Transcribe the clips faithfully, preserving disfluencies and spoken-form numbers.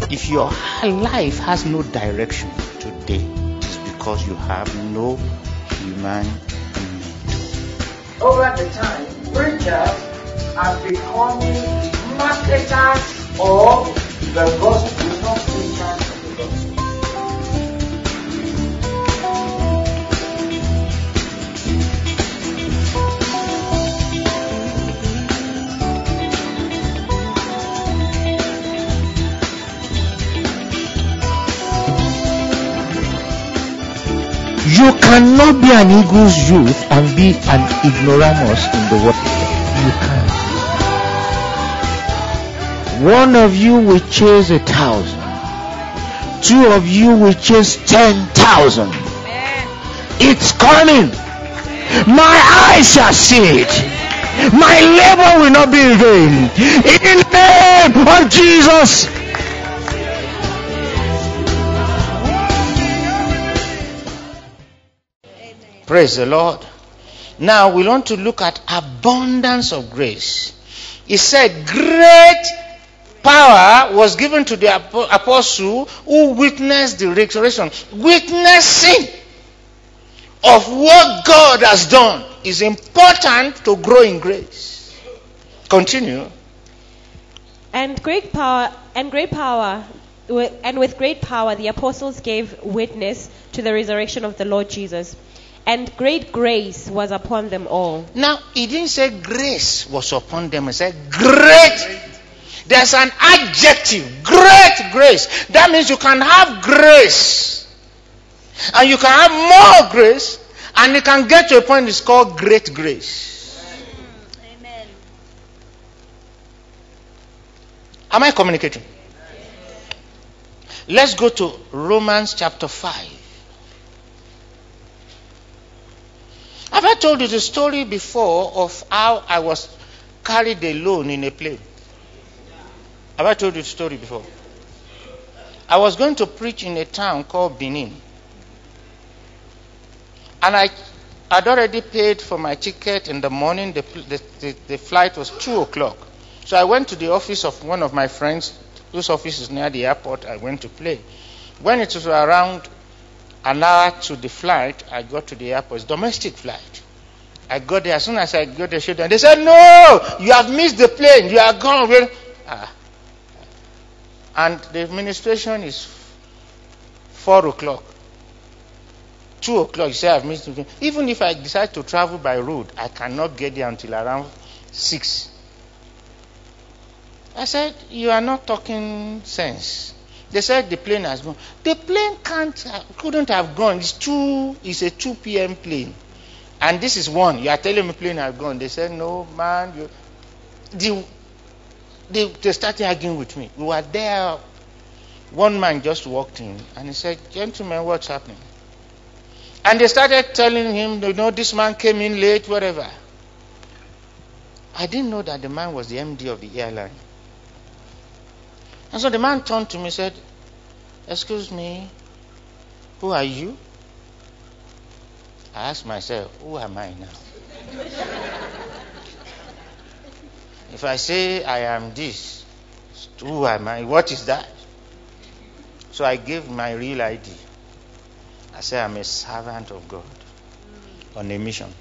If your life has no direction today, it's because you have no human mentor. Over the time, preachers are becoming marketers of the gospel, not preachers of the gospel. You cannot be an Eagles youth and be an ignoramus in the world. You can't. One of you will chase a thousand. Two of you will chase ten thousand. It's coming. My eyes shall see it. My labor will not be in vain. In the name of Jesus. Praise the Lord. Now we want to look at abundance of grace. He said great power was given to the apostle who witnessed the resurrection. Witnessing of what God has done is important to grow in grace. Continue. And great power, and great power, and with great power the apostles gave witness to the resurrection of the Lord Jesus. And great grace was upon them all. Now, he didn't say grace was upon them. He said great. There's an adjective. Great grace. That means you can have grace. And you can have more grace. And it can get to a point it's called great grace. Amen. Am I communicating? Let's go to Romans chapter five. Have I told you the story before of how I was carried alone in a plane? Have I told you the story before? I was going to preach in a town called Benin. And I had already paid for my ticket in the morning. The, the, the, the flight was two o'clock. So I went to the office of one of my friends, whose office is near the airport. I went to play. When it was around an hour to the flight, I got to the airport. It's domestic flight. I got there. As soon as I got the shoulder, they said, no, you have missed the plane. You are gone. Well, ah. And the administration is four o'clock. Two o'clock, you say I've missed the plane. Even if I decide to travel by road, I cannot get there until around six. I said, you are not talking sense. They said the plane has gone. The plane can't, couldn't have gone. It's two. It's a two p.m. plane, and this is one. You are telling me plane has gone. They said, no, man. You, the, they, they started arguing with me. We were there. One man just walked in, and he said, gentlemen, what's happening? And they started telling him, you know, this man came in late, whatever. I didn't know that the man was the M D of the airline. And so the man turned to me and said, excuse me, who are you? I asked myself, who am I now? If I say I am this, who am I? What is that? So I gave my real I D. I said I'm a servant of God on a mission.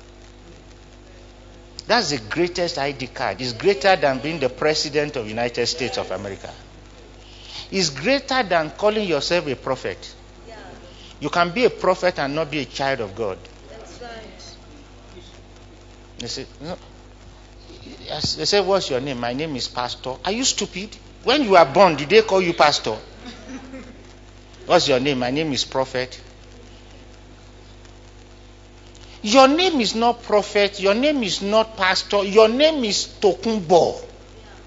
That's the greatest I D card. It's greater than being the president of the United States of America. It's greater than calling yourself a prophet. Yeah. You can be a prophet and not be a child of God. That's right. They say, no. They say, what's your name? My name is Pastor. Are you stupid? When you were born, did they call you Pastor? What's your name? My name is Prophet. Your name is not Prophet. Your name is not Pastor. Your name is Tokumbo. Yeah.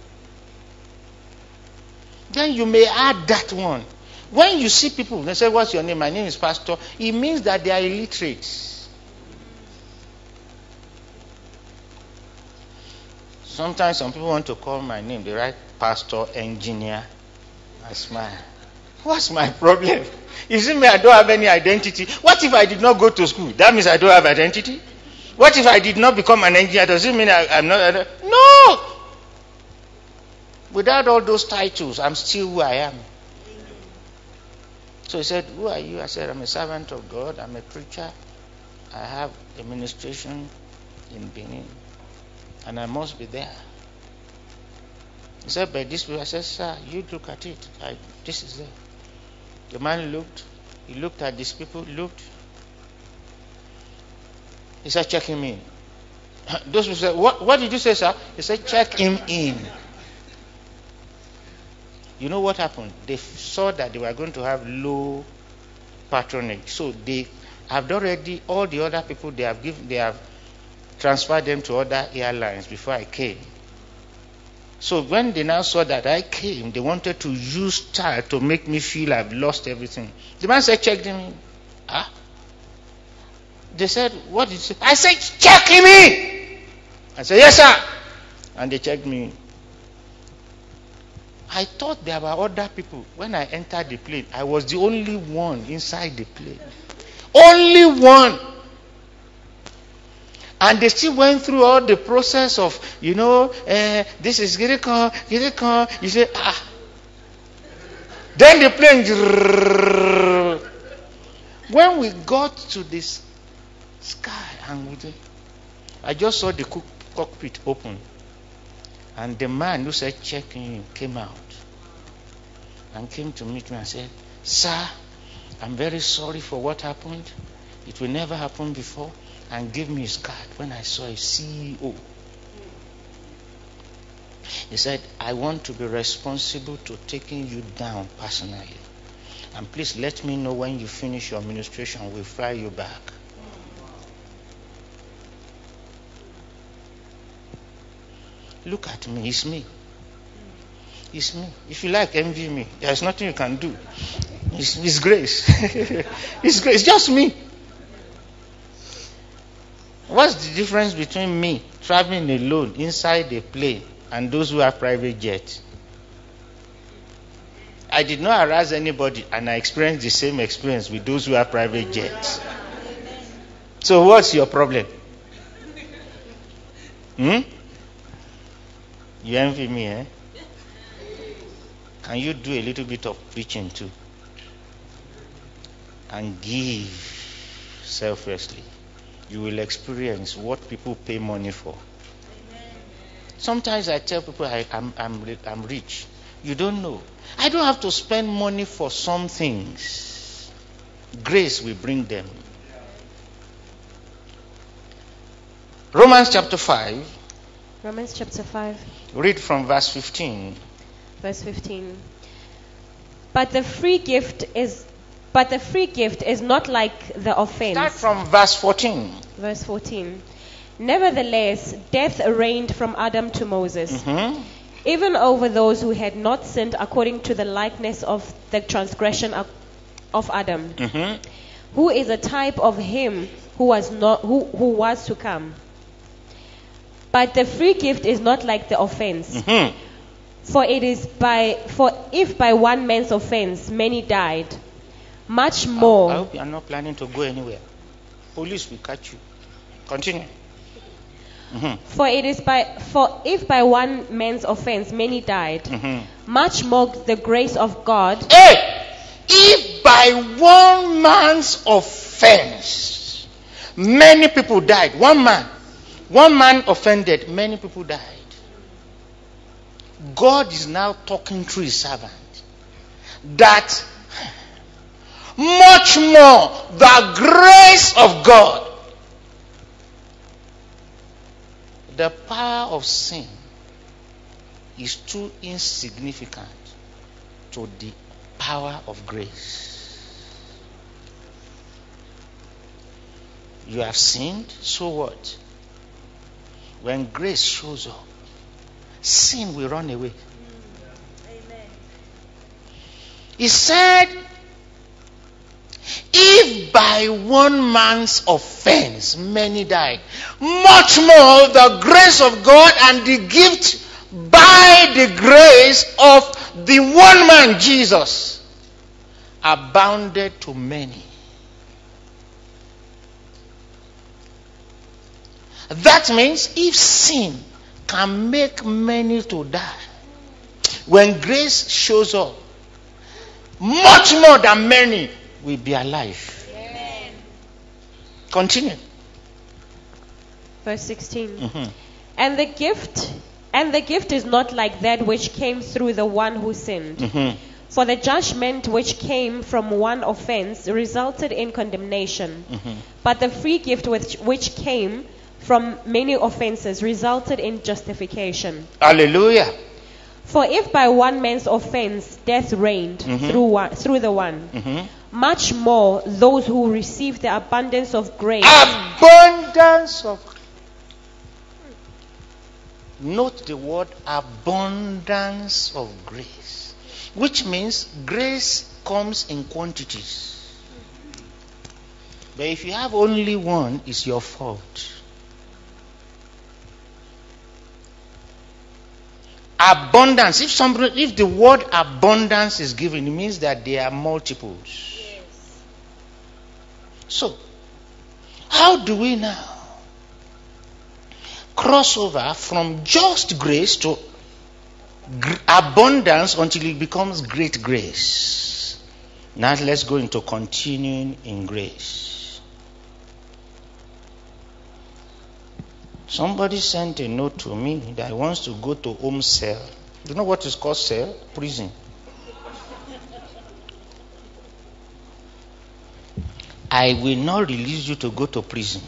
Then you may add that one. When you see people, they say, what's your name? My name is Pastor. It means that they are illiterate. Sometimes some people want to call my name. They write Pastor, Engineer. I smile. What's my problem? You see me, I don't have any identity. What if I did not go to school? That means I don't have identity? What if I did not become an engineer? Does it mean I, I'm not? No! Without all those titles, I'm still who I am. So he said, who are you? I said, I'm a servant of God. I'm a preacher. I have a ministration in Benin. And I must be there. He said, but this way, I said, sir, you look at it. I, this is there. The man looked. He looked at these people, looked. He said, check him in. Those people said, what, what did you say, sir? He said, check him in. You know what happened? They saw that they were going to have low patronage. So they have already, all the other people, they have given, they have transferred them to other airlines before I came. So when they now saw that I came, they wanted to use style to make me feel I've lost everything. The man said, check him in. Ah? They said, what did you say? I said, check him in. I said, yes, sir. And they checked me in. I thought there were other people. When I entered the plane, I was the only one inside the plane. Only one. And they still went through all the process of, you know, uh, this is Girikon, Girikon. You say, ah. Then the plane. When we got to this sky, and we, I just saw the cockpit open. And the man who said checking in came out and came to meet me and said, sir, I'm very sorry for what happened. It will never happen before. And gave me his card when I saw a C E O. He said, I want to be responsible to taking you down personally. And please let me know when you finish your administration. We'll fly you back. Look at me. It's me. It's me. If you like, envy me. There's nothing you can do. It's, it's grace. It's grace. It's just me. What's the difference between me traveling alone inside a plane and those who have private jets? I did not harass anybody, and I experienced the same experience with those who have private jets. So what's your problem? Hmm? You envy me, eh? Can you do a little bit of preaching too? And give selflessly. You will experience what people pay money for. Sometimes I tell people I, I'm, I'm, I'm rich. You don't know. I don't have to spend money for some things. Grace will bring them. Romans chapter five. Romans chapter five. Read from verse fifteen. Verse fifteen. But the free gift is but the free gift is not like the offense. Start from verse fourteen. Verse fourteen. Nevertheless, death reigned from Adam to Moses, Mm-hmm. even over those who had not sinned according to the likeness of the transgression of, of Adam, Mm-hmm. who is a type of him who was not who, who was to come. But the free gift is not like the offense. Mm-hmm. For it is by for if by one man's offense many died, much more. I hope you are not planning to go anywhere. Police will catch you. Continue. Mm-hmm. For it is by for if by one man's offense many died, Mm-hmm. much more the grace of God. Hey! If by one man's offense many people died, one man, one man offended, many people died. God is now talking through his servant that much more the grace of God, the power of sin is too insignificant to the power of grace. You have sinned, so what? When grace shows up, sin will run away. Amen. He said, if by one man's offense many died, much more the grace of God and the gift by the grace of the one man Jesus abounded to many. That means if sin can make many to die, when grace shows up, much more than many will be alive. Amen. Continue. Verse sixteen. Mhm. And the gift and the gift is not like that which came through the one who sinned. Mhm. For the judgment which came from one offense resulted in condemnation. Mhm. But the free gift which, which came from many offenses resulted in justification. Hallelujah. For if by one man's offense death reigned Mhm. through one, through the one, Mhm. much more those who receive the abundance of grace. Abundance of. Note the word abundance of grace, which means grace comes in quantities. But if you have only one, it's your fault. Abundance. If somebody, if the word abundance is given, it means that there are multiples. Yes. So, how do we now cross over from just grace to gr- abundance until it becomes great grace? Now let's go into continuing in grace. Somebody sent a note to me that he wants to go to home cell. You know what is called cell? Prison. I will not release you to go to prison.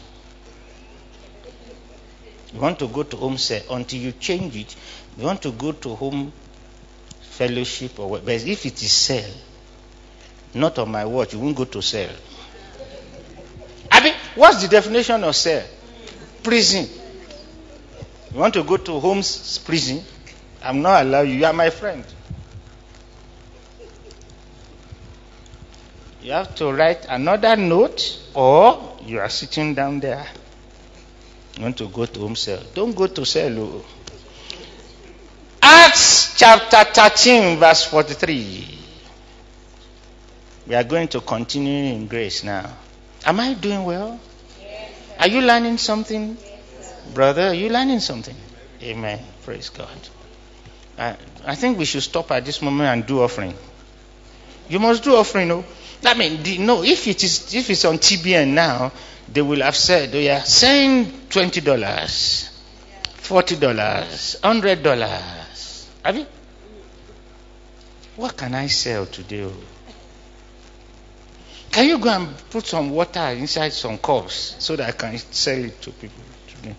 You want to go to home cell until you change it. You want to go to home fellowship or what? But if it is cell, not on my watch, you won't go to cell. I mean, what's the definition of cell? Prison. You want to go to home prison? I'm not allowed you. You are my friend. You have to write another note, or you are sitting down there. You want to go to home cell. Don't go to cell. Oh. Acts chapter thirteen, verse forty-three. We are going to continue in grace now. Am I doing well? Yes. Are you learning something? Yes. Brother, are you learning something? Amen. Praise God. I, I think we should stop at this moment and do offering. You must do offering, no? I mean, the, no, if it is if it's on T B N now, they will have said, oh yeah, send twenty dollars, forty dollars, hundred dollars. Have you? What can I sell today? Oh? Can you go and put some water inside some cups so that I can sell it to people today?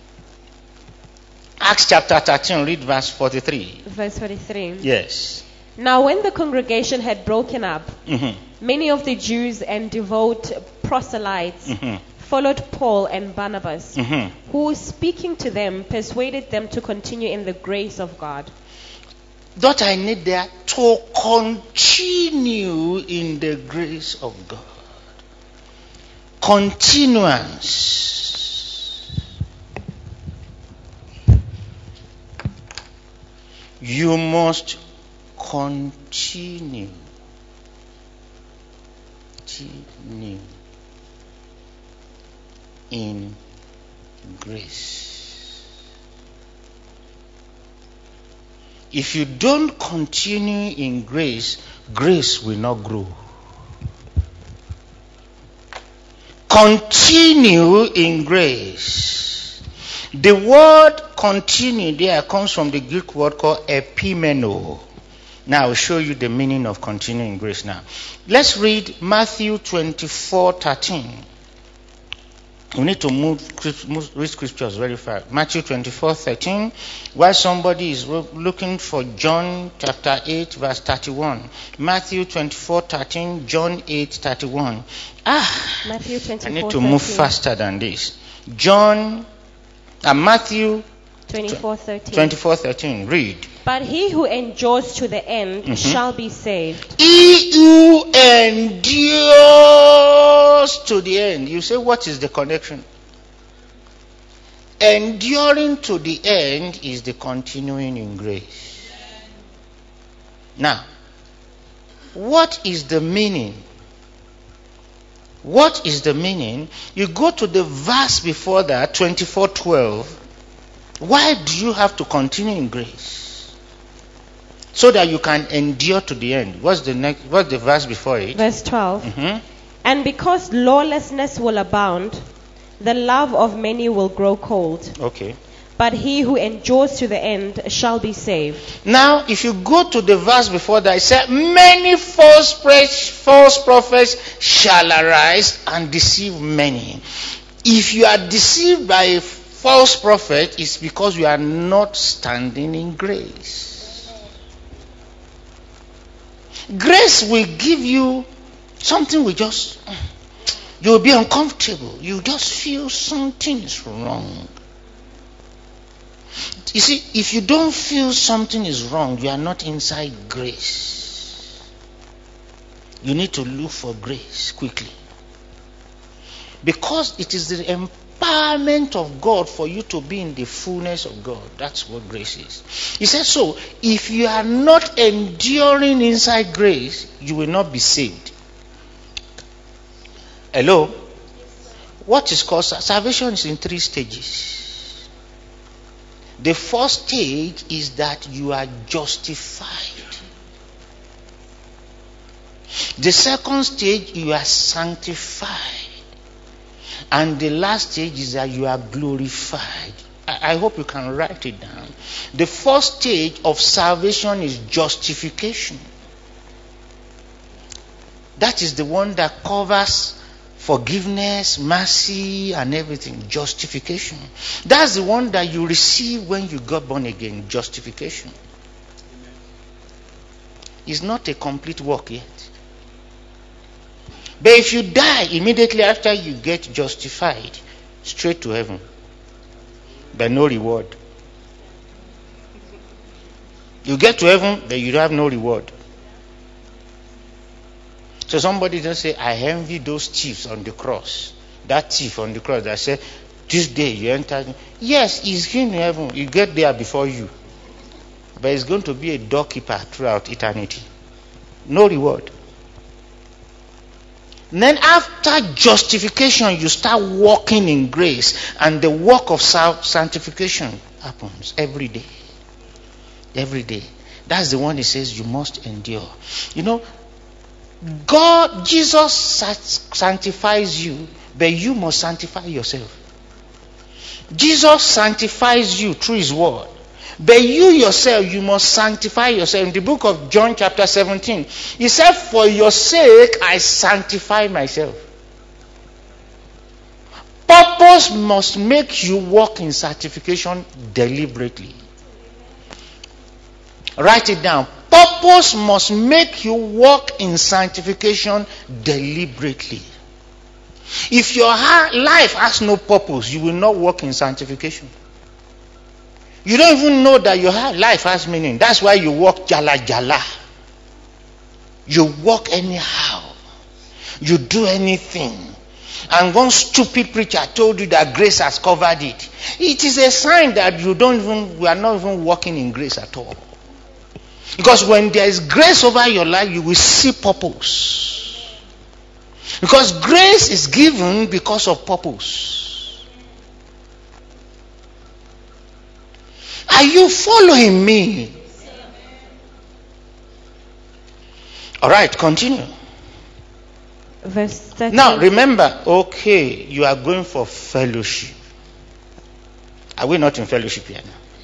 Acts chapter thirteen, read verse forty-three. Verse forty-three. Yes. Now when the congregation had broken up, Mm-hmm. many of the Jews and devout proselytes Mm-hmm. followed Paul and Barnabas, Mm-hmm. who, speaking to them, persuaded them to continue in the grace of God. That I need there to continue in the grace of God. Continuance. You must continue. Continue in grace. If you don't continue in grace, grace will not grow. Continue in grace. The word continue there comes from the Greek word called epimeno. Now I'll show you the meaning of continuing grace now. Let's read Matthew twenty-four thirteen. We need to move, move read scriptures very fast. Matthew twenty-four thirteen. While somebody is looking for John chapter eight verse thirty-one. Matthew twenty-four thirteen, John eight thirty-one. Ah, Matthew twenty-four I need to move faster than this. John, uh, Matthew twenty-four thirteen. twenty-four thirteen. Read. But he who endures to the end Mhm. shall be saved. He who endures to the end. You say, what is the connection? Enduring to the end is the continuing in grace. Now, what is the meaning? What is the meaning? You go to the verse before that, twenty-four twelve. Why do you have to continue in grace? so that you can endure to the end. What's the next? What's the verse before it? Verse twelve. Mhm. And because lawlessness will abound, the love of many will grow cold. Okay. But he who endures to the end shall be saved. Now, if you go to the verse before that, it said, many false, pre- false prophets shall arise and deceive many. If you are deceived by a false prophet, it's because you are not standing in grace. Grace will give you something will just, you will be uncomfortable. You just feel something is wrong. You see, if you don't feel something is wrong, you are not inside grace. You need to look for grace quickly. Because it is the empowerment of God for you to be in the fullness of God. That's what grace is. He says, so, if you are not enduring inside grace, you will not be saved. Hello? What is called salvation is in three stages. The first stage is that you are justified. The second stage, you are sanctified. And the last stage is that you are glorified. I, I hope you can write it down. The first stage of salvation is justification. That is the one that covers forgiveness, mercy, and everything. Justification. That's the one that you receive when you got born again. Justification. It's not a complete work yet. But if you die immediately after you get justified, straight to heaven. But no reward. You get to heaven, but you have no reward. So somebody just say, I envy those thieves on the cross. That thief on the cross that said, this day you enter. Yes, he's in heaven. You get there before you. But it's going to be a doorkeeper throughout eternity. No reward. And then after justification, you start walking in grace. And the work of sanctification happens every day. Every day. That's the one he says you must endure. You know, God, Jesus sanctifies you, but you must sanctify yourself. Jesus sanctifies you through his word, but you yourself, you must sanctify yourself. In the book of John chapter seventeen, he said, for your sake I sanctify myself. Purpose must make you walk in sanctification deliberately. Write it down. Purpose must make you walk in sanctification deliberately. If your life has no purpose, you will not walk in sanctification. You don't even know that your life has meaning. That's why you walk jala jala. You walk anyhow. You do anything. And one stupid preacher told you that grace has covered it. It is a sign that you don't even, you are not even walking in grace at all. Because when there is grace over your life, you will see purpose. Because grace is given because of purpose. Are you following me? All right, continue. Verse thirteen. Now, remember, okay, you are going for fellowship. Are we not in fellowship here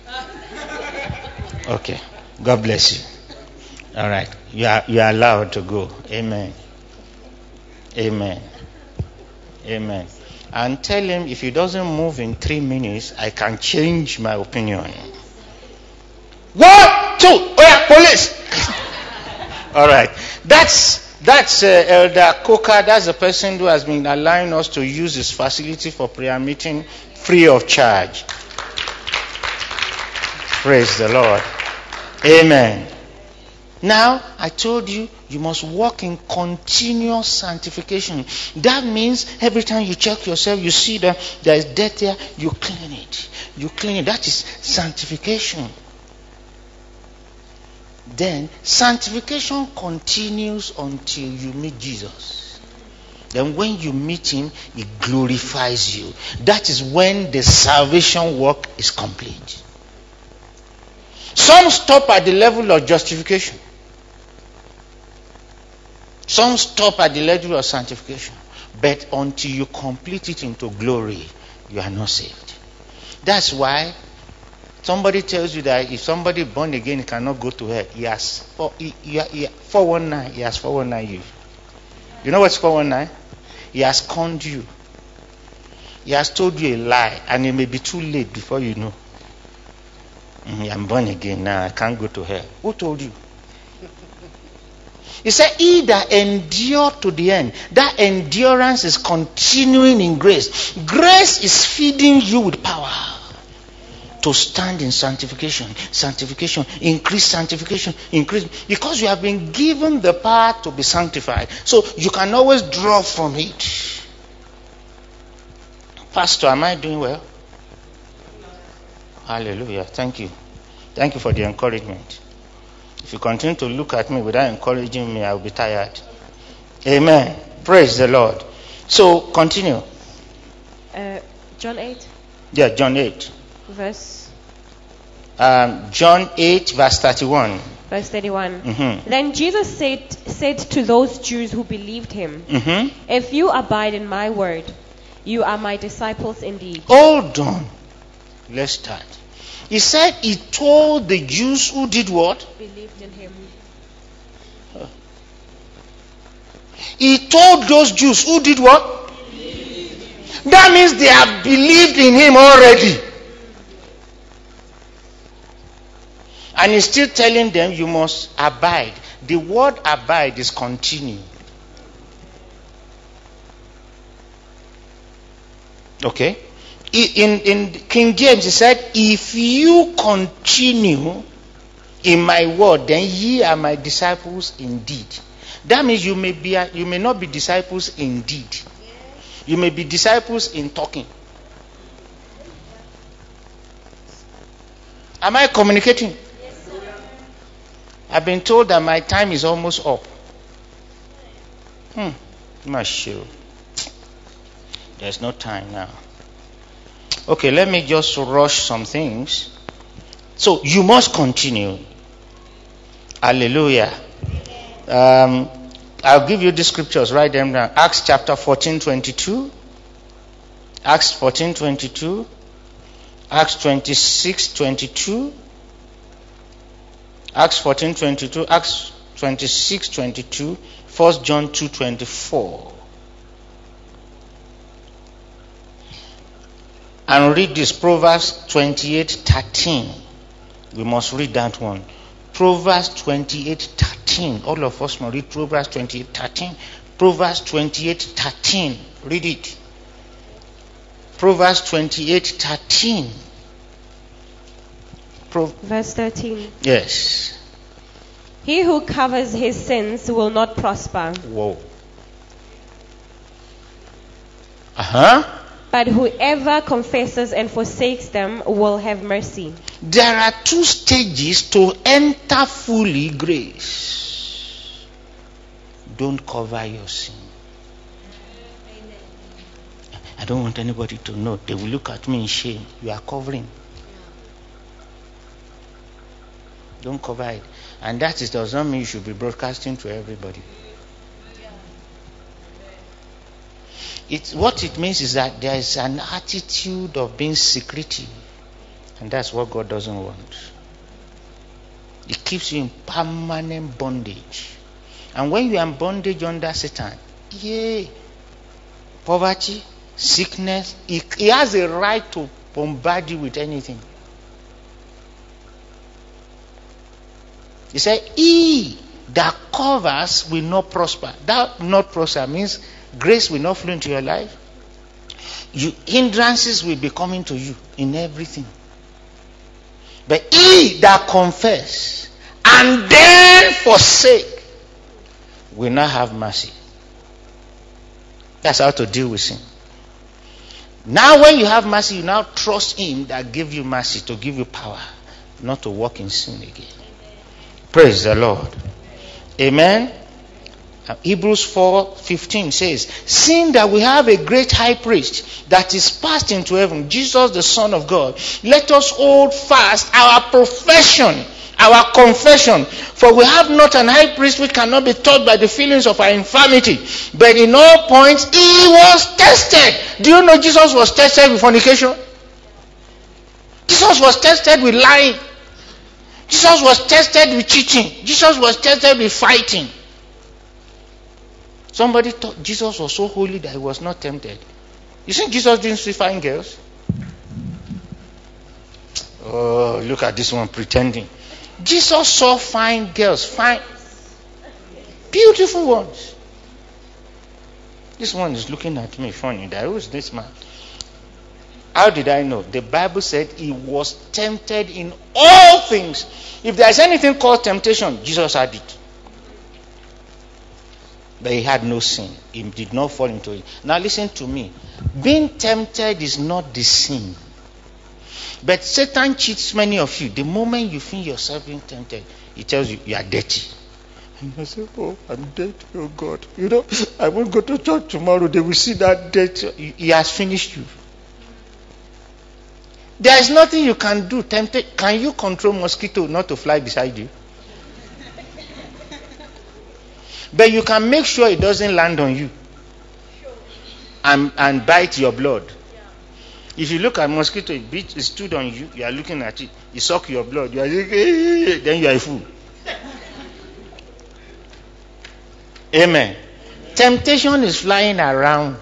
now? Okay. God bless you. All right. You are, you are allowed to go. Amen. Amen. Amen. And tell him if he doesn't move in three minutes, I can change my opinion. One, two, oh yeah, police. All right. That's that's uh, Elder Coker. That's the person who has been allowing us to use his facility for prayer meeting free of charge. Praise the Lord. Amen. Now, I told you, you must walk in continuous sanctification. That means every time you check yourself, you see that there is dirt there, you clean it. You clean it. That is sanctification. Then, sanctification continues until you meet Jesus. Then when you meet him, he glorifies you. That is when the salvation work is complete. Some stop at the level of justification. Some stop at the level of sanctification. But until you complete it into glory, you are not saved. That's why somebody tells you that if somebody born again, he cannot go to hell. He has four, he, he, he, four one nine. He has four one nine you. You know what's four one nine? He has conned you. He has told you a lie, and it may be too late before you know. Mm, I'm born again now. I can't go to hell. Who told you? He said, he that endure to the end. That endurance is continuing in grace. Grace is feeding you with power to stand in sanctification. Sanctification. Increase sanctification. Increase. Because you have been given the power to be sanctified. So you can always draw from it. Pastor, am I doing well? Hallelujah. Thank you. Thank you for the encouragement. If you continue to look at me without encouraging me, I will be tired. Amen. Praise the Lord. So, continue. Uh, John eight. Yeah, John eight. Verse. Um, John eight, verse thirty-one. Verse thirty-one. Mm-hmm. Then Jesus said, said to those Jews who believed him, Mm-hmm. if you abide in my word, you are my disciples indeed. Hold on. Let's start. He said he told the Jews who did what? Believed in him. He told those Jews who did what? Believed. That means they have believed in him already. And he's still telling them you must abide. The word abide is continue. Okay? In, in King James, he said, if you continue in my word, then ye are my disciples indeed. That means you may be, you may not be disciples indeed. You may be disciples in talking. Am I communicating? Yes, sir. I've been told that my time is almost up. Hmm. Not sure. There's no time now. Okay, let me just rush some things. So you must continue. Hallelujah. Um, I'll give you the scriptures. Write them down. Acts chapter fourteen, twenty-two. Acts fourteen, twenty-two. Acts twenty-six, twenty-two. Acts fourteen, twenty-two. Acts twenty-six, twenty-two. First John two, twenty-four. And read this, Proverbs twenty-eight, thirteen. We must read that one. Proverbs twenty-eight, thirteen. All of us must read Proverbs twenty-eight, thirteen. Proverbs twenty-eight, thirteen. Read it. Proverbs twenty-eight, thirteen. Pro- Verse thirteen. yes. He who covers his sins will not prosper, Whoa. Uh-huh. but whoever confesses and forsakes them will have mercy. There are two stages to enter fully grace. Don't cover your sin. I don't want anybody to know. They will look at me in shame. You are covering. Don't cover it. And that is, does not mean you should be broadcasting to everybody. It's, what it means is that there is an attitude of being secretive. And that's what God doesn't want. It keeps you in permanent bondage. And when you are in bondage under Satan, yay, poverty, sickness, he, he has a right to bombard you with anything. He said, he that covers will not prosper. That not prosper means grace will not flow into your life. You, hindrances will be coming to you in everything. But he that confess and then forsake will not have mercy. That's how to deal with sin. Now when you have mercy, you now trust him that gave you mercy to give you power not to walk in sin again. Praise the Lord. Amen. Uh, Hebrews four fifteen says, seeing that we have a great high priest that is passed into heaven, Jesus the Son of God, let us hold fast our profession, our confession. For we have not an high priest which cannot be taught by the feelings of our infirmity, but in all points he was tested. Do you know Jesus was tested with fornication? Jesus was tested with lying. Jesus was tested with cheating. Jesus was tested with fighting. Somebody thought Jesus was so holy that he was not tempted. You think Jesus didn't see fine girls? Oh, look at this one pretending. Jesus saw fine girls, fine, beautiful ones. This one is looking at me funny. That who's this man? How did I know? The Bible said he was tempted in all things. If there is anything called temptation, Jesus had it. But he had no sin. He did not fall into it. Now listen to me. Being tempted is not the sin. But Satan cheats many of you. The moment you feel yourself being tempted, he tells you you are dirty. And you say, oh, I'm dirty, oh God. You know, I won't go to church tomorrow. They will see that dirty. He has finished you. There is nothing you can do. Tempted. Can you control mosquito not to fly beside you? But you can make sure it doesn't land on you and, and bite your blood. If you look at mosquito, it, beat, it stood on you, you are looking at it, it suck your blood, you are like, hey, then you are a fool. Amen. Temptation is flying around.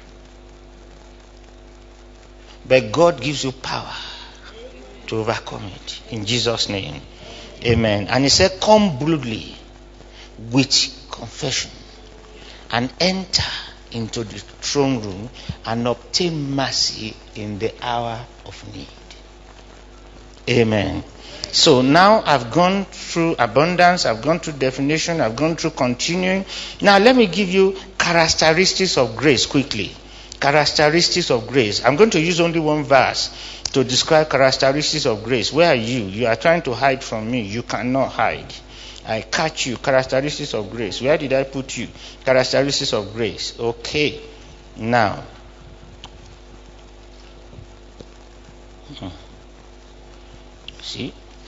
But God gives you power to overcome it. In Jesus' name. Amen. And he said, come boldly with confession and enter into the throne room and obtain mercy in the hour of need. Amen. So now I've gone through abundance, I've gone through definition, I've gone through continuing. Now let me give you characteristics of grace quickly. Characteristics of grace. I'm going to use only one verse to describe characteristics of grace. Where are you? You are trying to hide from me. You cannot hide. I catch you. Characteristics of grace. Where did I put you? Characteristics of grace. Okay. Now. Hmm. See?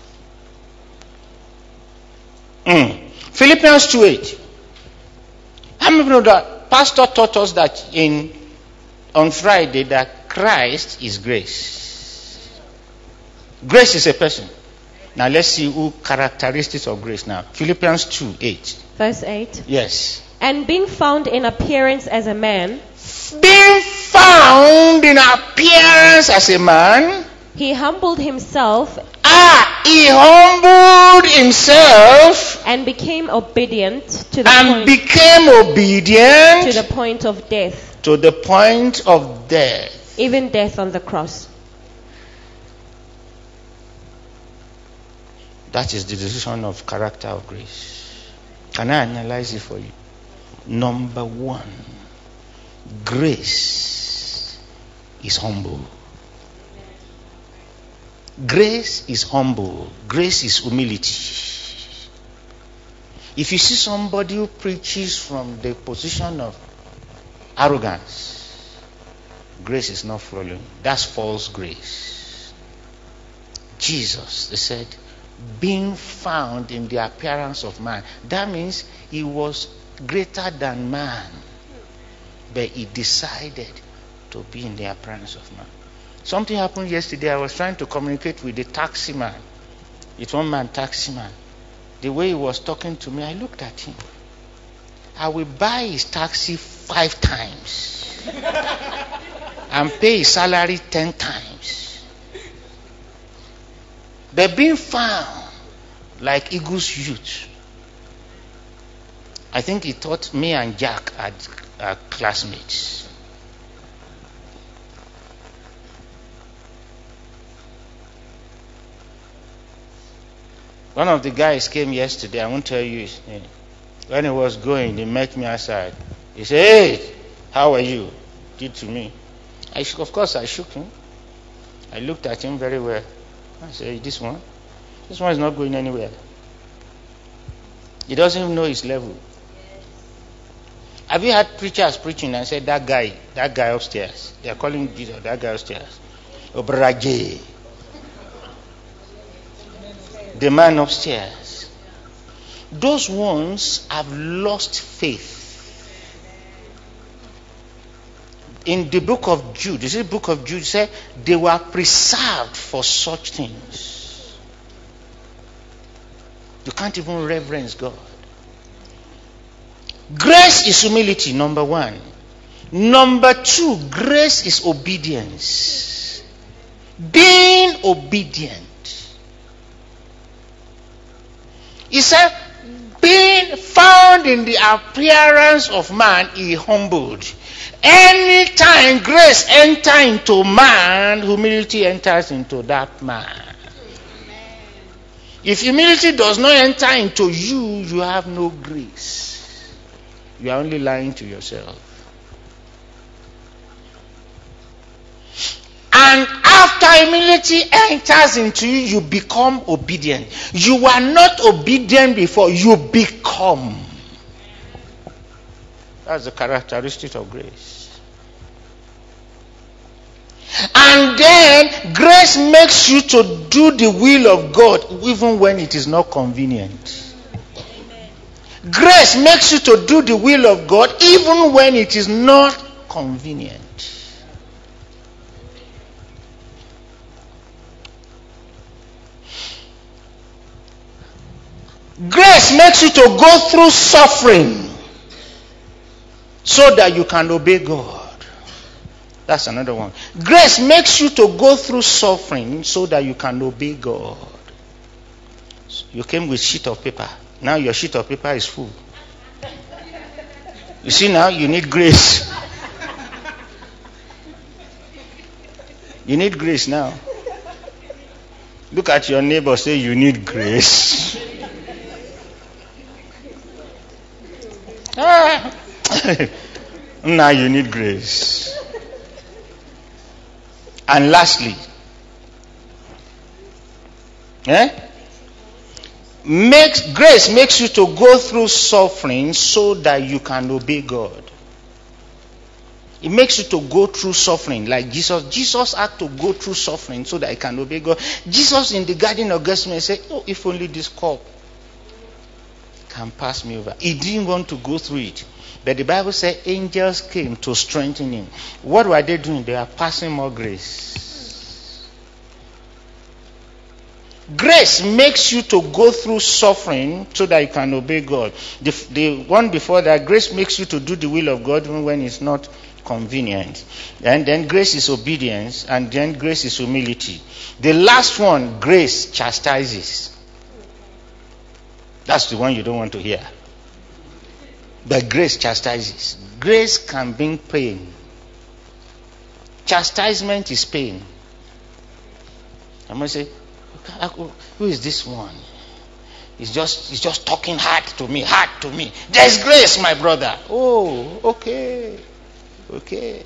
Mm. Philippians two eight. How many know that Pastor taught us that in on Friday that Christ is grace. Grace is a person. Now let's see who characteristics of grace now. Philippians two eight. Verse eight. Yes. And being found in appearance as a man, being found in appearance as a man, he humbled himself. Ah, he humbled himself and became obedient to the and point, became obedient to the point of death. To the point of death. Even death on the cross. That is the decision of character of grace. Can I analyze it for you? Number one, grace is humble. Grace is humble. Grace is humility. If you see somebody who preaches from the position of arrogance, grace is not flowing. That's false grace. Jesus, they said, being found in the appearance of man. That means he was greater than man. But he decided to be in the appearance of man. Something happened yesterday. I was trying to communicate with the taxi man. It's one man taxi man. The way he was talking to me, I looked at him. I will buy his taxi five times and pay his salary ten times. But being found like Eagle's youth, I think he thought me and Jack are, are classmates. One of the guys came yesterday. I won't tell you his name. When he was going, he met me outside. He said, "Hey, how are you?" Did to me. I shook, of course, I shook him. I looked at him very well. I said, "This one, this one is not going anywhere. He doesn't even know his level." Have you had preachers preaching and said that guy, that guy upstairs? They are calling Jesus, that guy upstairs. Obraje. The man upstairs. Those ones have lost faith. In the book of Jude, you see the book of Jude said they were preserved for such things. You can't even reverence God. Grace is humility, number one. Number two, grace is obedience. Being obedient. He said, being found in the appearance of man, he humbled. Anytime grace enters into man, humility enters into that man. If humility does not enter into you, you have no grace. You are only lying to yourself. And after humility enters into you, you become obedient. You were not obedient before, you become. That's the characteristic of grace. And then grace makes you to do the will of God even when it is not convenient. Amen. Grace makes you to do the will of God even when it is not convenient. Grace makes you to go through suffering so that you can obey God. That's another one. Grace makes you to go through suffering so that you can obey God. You came with sheet of paper. Now your sheet of paper is full. You see now, you need grace. You need grace now. Look at your neighbor, say you need grace. Ah. Now you need grace. And lastly, eh? makes grace makes you to go through suffering so that you can obey God. It makes you to go through suffering like Jesus. Jesus had to go through suffering so that he can obey God. Jesus in the Garden of Gethsemane said, oh, if only this cup can pass me over. He didn't want to go through it. But the Bible said angels came to strengthen him. What were they doing? They are passing more grace. Grace makes you to go through suffering so that you can obey God. The, the one before that, grace makes you to do the will of God even when it's not convenient. And then grace is obedience, and then grace is humility. The last one, grace chastises. That's the one you don't want to hear. But grace chastises. Grace can bring pain. Chastisement is pain. I'm going to say, who is this one? He's just, he's just talking hard to me, hard to me. There's grace, my brother. Oh, okay. Okay.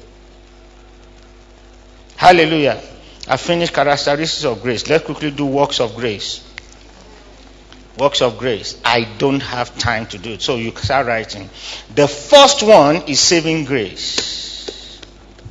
Hallelujah. I finished characteristics of grace. Let's quickly do works of grace. Works of grace. I don't have time to do it. So you start writing. The first one is saving grace.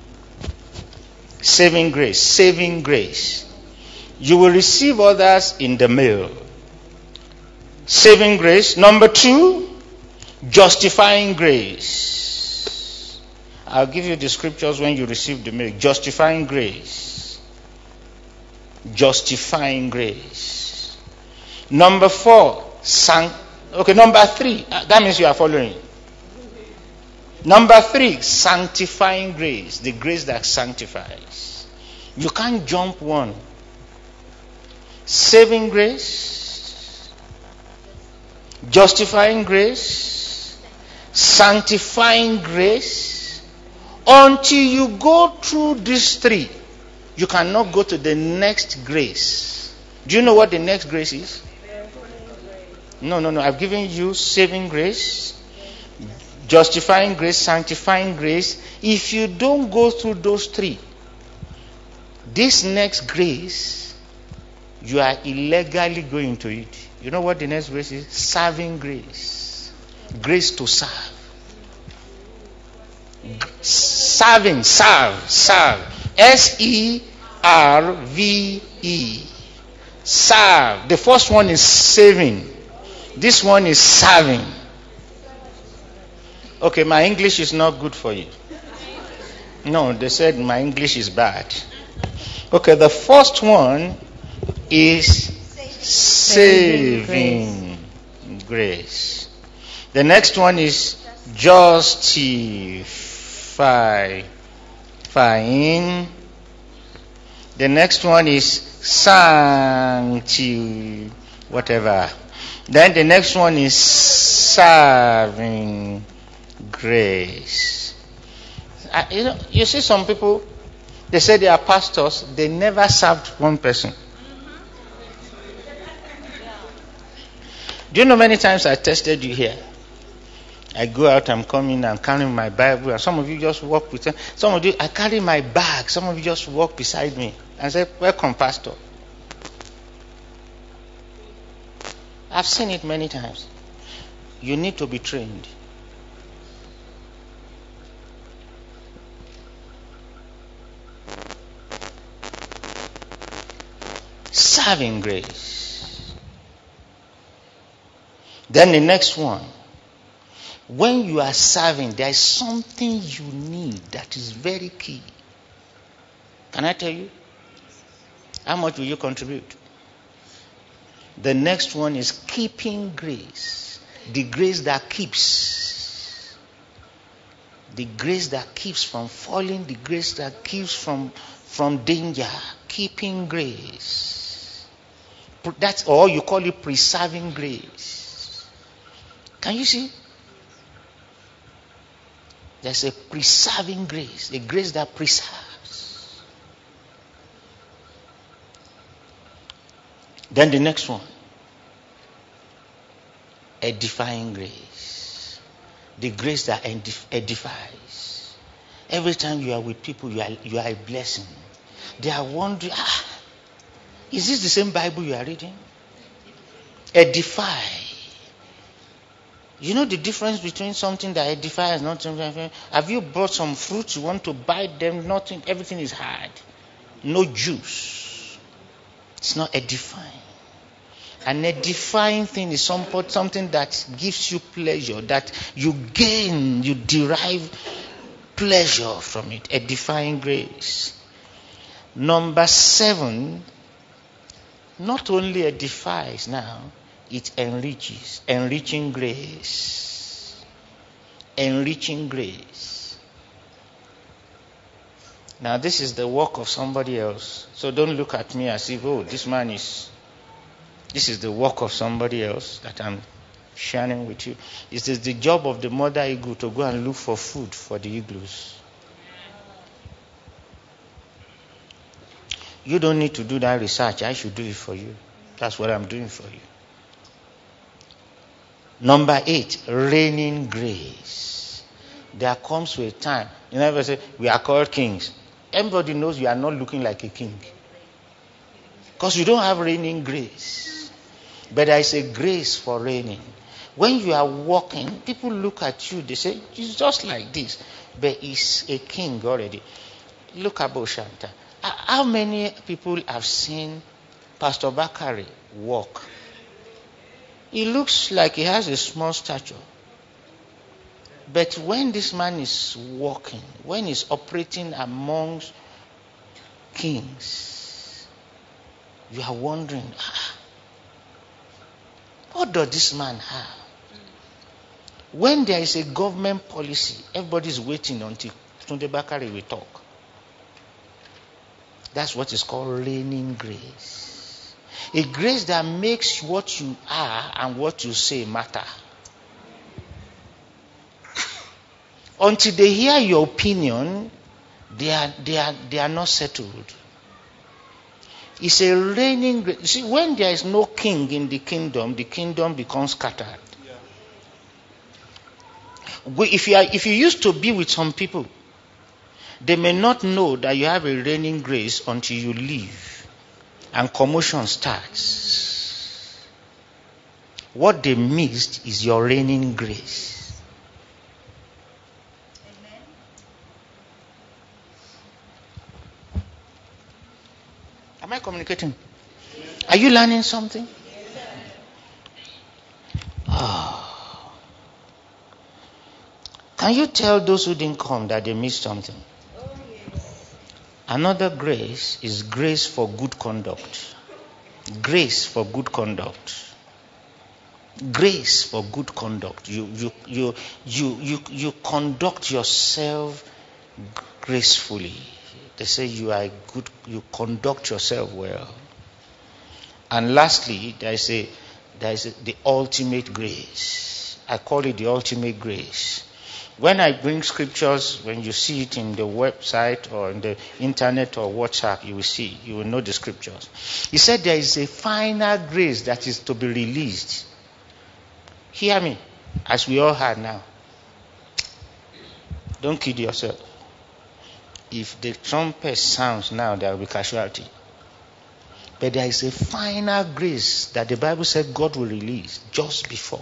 Saving grace. Saving grace. You will receive others in the mail. Saving grace. Number two, justifying grace. I'll give you the scriptures when you receive the mail. Justifying grace. Justifying grace. Number four, san- okay, number three, uh, that means you are following. Number three, sanctifying grace, the grace that sanctifies. You can't jump one. Saving grace, justifying grace, sanctifying grace. Until you go through these three, you cannot go to the next grace. Do you know what the next grace is? No, no, no. I've given you saving grace, justifying grace, sanctifying grace. If you don't go through those three, this next grace, you are illegally going to it. You know what the next grace is? Serving grace. Grace to serve. Serving, serve, serve. S E R V E. Serve. The first one is saving. This one is serving. Okay, my English is not good for you. No, they said my English is bad. Okay, the first one is saving grace. The next one is justifying. The next one is sancti, whatever. Then the next one is serving grace. Uh, you know, you see some people, they say they are pastors, they never served one person. Do you know many times I tested you here? I go out, I'm coming, I'm carrying my Bible, and some of you just walk with me. Some of you, I carry my bag, some of you just walk beside me and say, welcome, pastor. I've seen it many times. You need to be trained. Serving grace. Then the next one. When you are serving, there is something you need that is very key. Can I tell you? How much will you contribute? The next one is keeping grace. The grace that keeps. The grace that keeps from falling. The grace that keeps from, from danger. Keeping grace. That's, or you call it preserving grace. Can you see? There's a preserving grace, a grace that preserves. Then the next one, edifying grace, the grace that edifies. Every time you are with people, you are, you are a blessing. They are wondering, ah, is this the same Bible you are reading? Edify. You know the difference between something that edifies and not something. Have you brought some fruits? You want to bite them? Nothing. Everything is hard. No juice. It's not edifying. An edifying thing is something that gives you pleasure, that you gain, you derive pleasure from it. Edifying grace. Number seven, not only edifies now, it enriches. Enriching grace. Enriching grace. Now this is the work of somebody else. So don't look at me as if, oh, this man is, this is the work of somebody else that I'm sharing with you. It is the job of the mother eagle to go and look for food for the igloos. You don't need to do that research. I should do it for you. That's what I'm doing for you. Number eight, reigning grace. There comes to a time, you never say, we are called kings. Everybody knows you are not looking like a king. Because you don't have reigning grace. But there is a grace for reigning. When you are walking, people look at you, they say, it's just like this. But he's a king already. Look at Boshanta. How many people have seen Pastor Bakari walk? He looks like he has a small stature. But when this man is walking, when he's operating amongst kings, you are wondering, ah, what does this man have? When there is a government policy, everybody is waiting until Tunde Bakari will talk. That's what is called reigning grace. A grace that makes what you are and what you say matter. Until they hear your opinion, they are, they are, they are not settled. It's a reigning grace. You see, when there is no king in the kingdom, the kingdom becomes scattered. Yeah. If you are, if you used to be with some people, they may not know that you have a reigning grace until you leave. And commotion starts. What they missed is your reigning grace. Am I communicating? Are you learning something? Oh. Can you tell those who didn't come that they missed something? Oh, yes. Another grace is grace for good conduct. Grace for good conduct. Grace for good conduct. You you you you you you conduct yourself gracefully. They say you are good. You conduct yourself well. And lastly, there is a there is a, the ultimate grace. I call it the ultimate grace. When I bring scriptures, when you see it in the website or in the internet or WhatsApp, you will see, you will know the scriptures. He said there is a final grace that is to be released. Hear me, as we all heard now. Don't kid yourself. If the trumpet sounds now, there will be casualty. But there is a final grace that the Bible said God will release just before.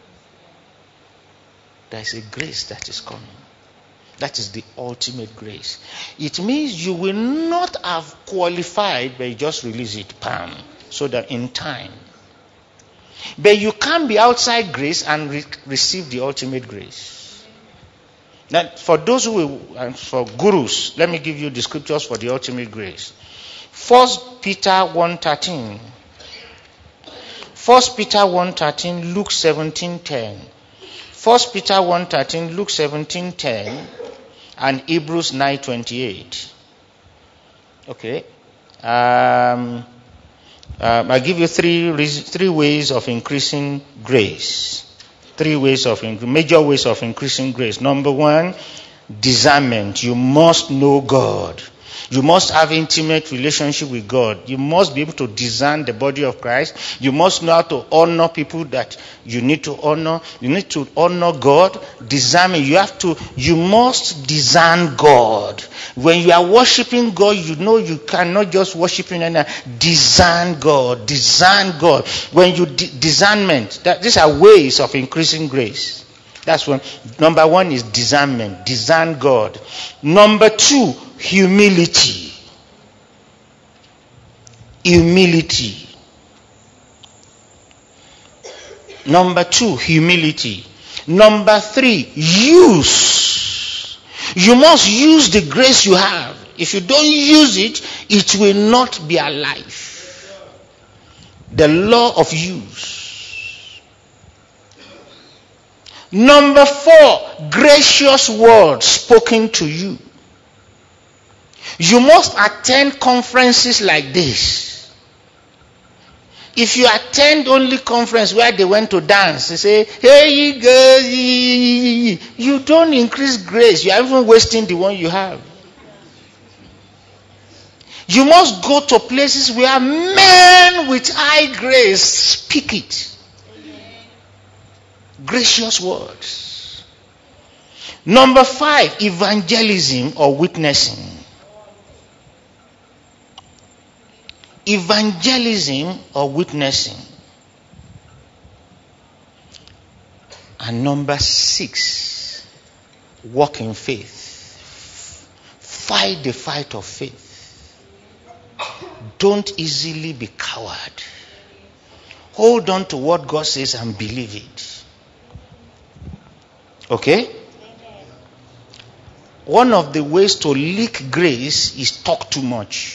There is a grace that is coming. That is the ultimate grace. It means you will not have qualified, but you just release it, bam, so that in time. But you can't be outside grace and re- receive the ultimate grace. Now, for those who will, and for gurus, let me give you the scriptures for the ultimate grace. First Peter one thirteen. First Peter one thirteen, Luke seventeen ten. First Peter one thirteen, Luke seventeen ten, and Hebrews nine twenty-eight. Okay. Um, um, I give you three reasons, three ways of increasing grace. Three ways of major ways of increasing grace. Number one, discernment. You must know God. You must have intimate relationship with God. You must be able to discern the body of Christ. You must know how to honor people that you need to honor. You need to honor God. Discernment. You have to, you must discern God. When you are worshiping God, you know you cannot just worship Him and discern God. Discern God. When you di- discernment, that these are ways of increasing grace. That's one. Number one is discernment. Discern God. Number two, humility. Humility. Number two, humility. Number three, use. You must use the grace you have. If you don't use it, it will not be alive. The law of use. Number four, gracious words spoken to you. You must attend conferences like this. If you attend only conference where they went to dance, they say, hey, you girls, you don't increase grace. You are even wasting the one you have. You must go to places where men with high grace speak it. Gracious words. Number five, evangelism or witnessing. Evangelism or witnessing. And number six, walk in faith. Fight the fight of faith. Don't easily be coward. Hold on to what God says and believe it. Okay? One of the ways to leak grace is talk too much.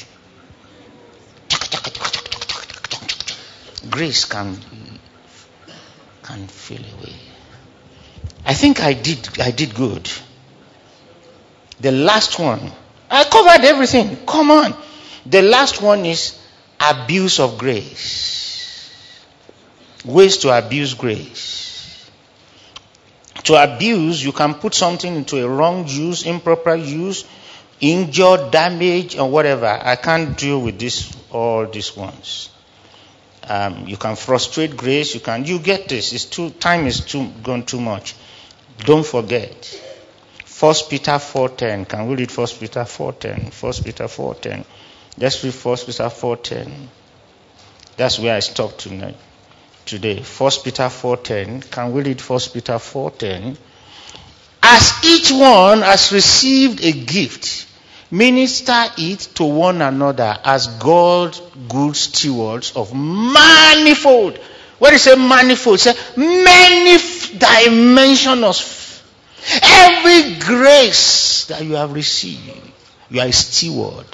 Grace can can feel away. I think I did I did good. The last one, I covered everything. Come on. The last one is abuse of grace. Ways to abuse grace. To abuse, you can put something into a wrong use, improper use, injure, damage, or whatever. I can't deal with this, all these ones. Um, you can frustrate grace. You can. You get this. It's too. Time is too gone too much. Don't forget. First Peter four ten. Can we read First Peter four ten? First Peter four ten. Let's read First Peter four ten. That's where I stopped tonight. Today, First Peter four ten. Can we read First Peter four ten? As each one has received a gift, Minister it to one another as God good stewards of manifold. What is a manifold? Say many dimensions. Every grace that you have received, you are a steward.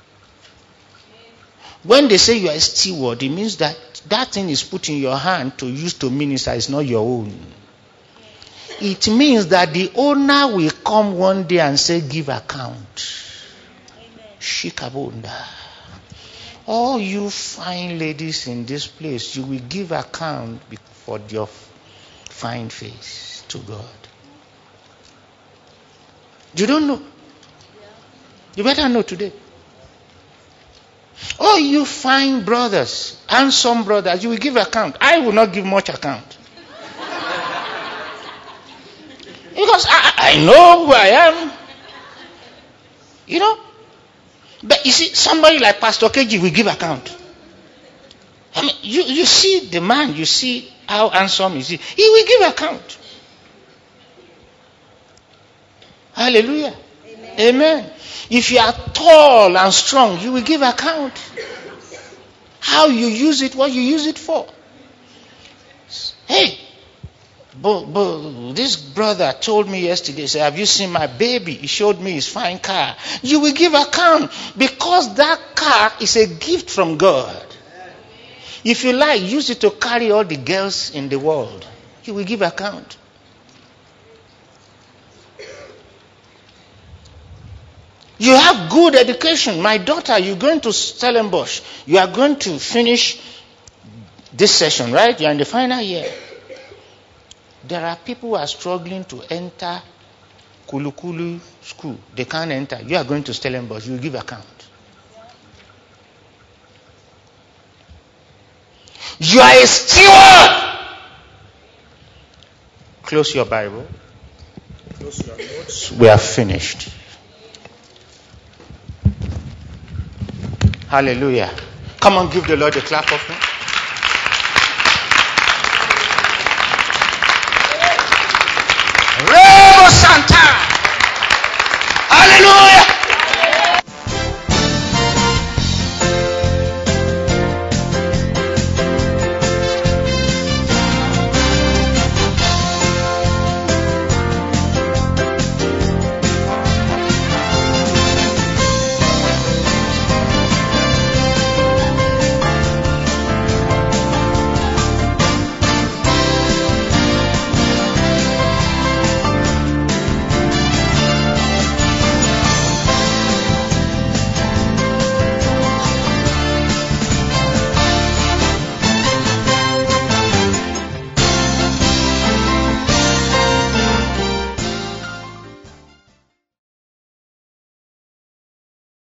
When they say you are a steward, it means that that thing is put in your hand to use to minister. It's not your own. It means that the owner will come one day and say, give account. Shikabunda. All you fine ladies in this place, you will give account for your fine face to God. You don't know. You better know today. Oh, you fine brothers, handsome brothers, you will give account. I will not give much account. Because I, I know who I am. You know? But you see, somebody like Pastor Keji will give account. I mean, you, you see the man, you see how handsome is he. He will give account. Hallelujah. Amen. Amen. If you are tall and strong, you will give account. How you use it, what you use it for. Hey, but, but this brother told me yesterday, said, have you seen my baby? He showed me his fine car. You will give account because that car is a gift from God. If you like, use it to carry all the girls in the world. You will give account. You have good education. My daughter, you're going to Stellenbosch. You are going to finish this session, right? You're in the final year. There are people who are struggling to enter Kulukulu school. They can't enter. You are going to Stellenbosch. You will give account. You are a steward. Close your Bible. Close your notes. We are finished. Hallelujah. Come on, give the Lord a clap of him. Rebo Santa. Hallelujah.